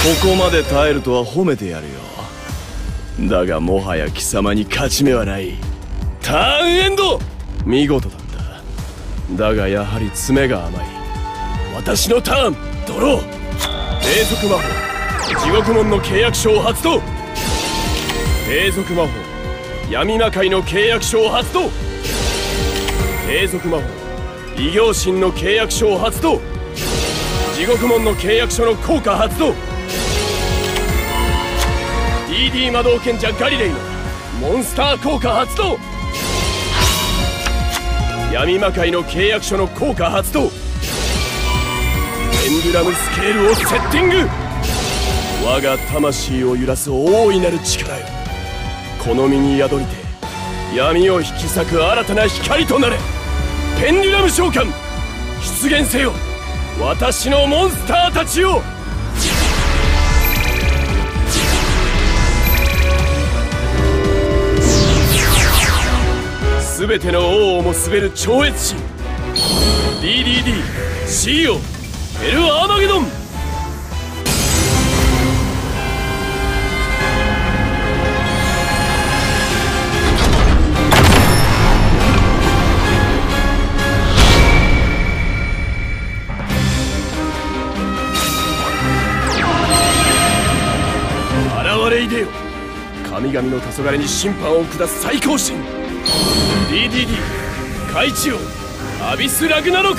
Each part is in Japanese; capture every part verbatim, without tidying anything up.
ここまで耐えるとは褒めてやるよ。だがもはや貴様に勝ち目はない。ターンエンド。見事だった。だがやはり詰めが甘い。私のターン。ドロー。低速魔法地獄門の契約書を発動。低速魔法闇魔界の契約書を発動。低速魔法異形神の契約書を発動。地獄門の契約書の効果発動。 ディーディー 魔導賢者ガリレイのモンスター効果発動。闇魔界の契約書の効果発動。ペンデュラムスケールをセッティング。我が魂を揺らす大いなる力よ、この身に宿りて闇を引き裂く新たな光となれ。ペンデュラム召喚出現せよ、私のモンスターたちよ。全ての王をも滑る超越神 ディーディーディー シーオー ヘルアーマゲドン。現れいでよ、神々の黄昏に審判を下す最高神 ディーディーディー カイチオアビス・ラグナロク。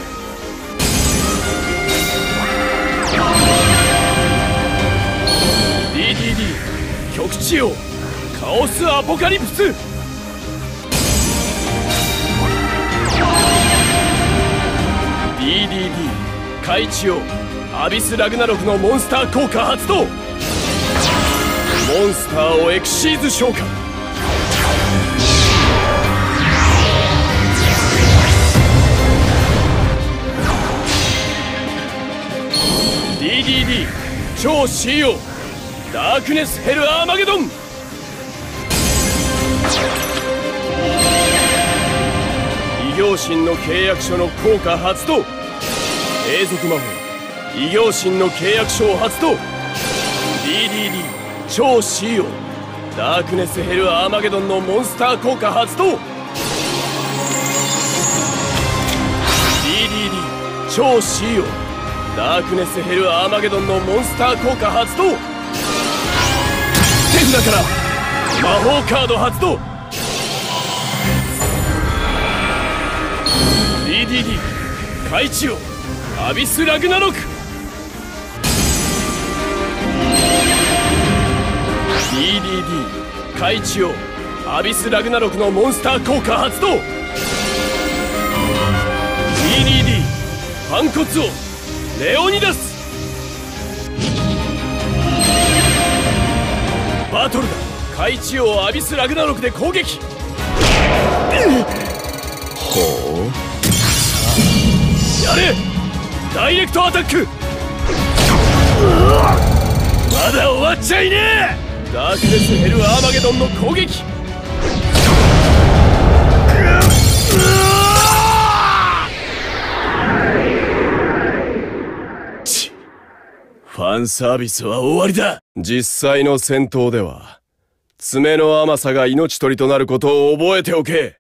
ディーディーディー 極地王カオス・アポカリプス。 ディーディーディー カイチオアビス・ラグナロクのモンスター効果発動。モンスターをエクシーズ召喚。ディーディーディー 超 シーオー ダークネスヘルアーマゲドン。異形神の契約書の効果発動。永続魔法異形神の契約書を発動。 ディーディーディー超 シーオー ダークネスヘルアーマゲドンのモンスター効果発動。 ディーディーディー超 シーオー ダークネスヘルアーマゲドンのモンスター効果発動。手札から魔法カード発動。 ディーディーディー カイチオアビス・ラグナロク。 ディーディーディー カイチオアビス・ラグナロクのモンスター効果発動。 ディーディーディー 反骨王レオニダス。バトルだ。カイチオアビス・ラグナロクで攻撃。ほう、やれダイレクトアタック。まだ終わっちゃいねえ。ダークネスヘルアーマゲドンの攻撃。チッ、ファンサービスは終わりだ。実際の戦闘では爪の甘さが命取りとなることを覚えておけ。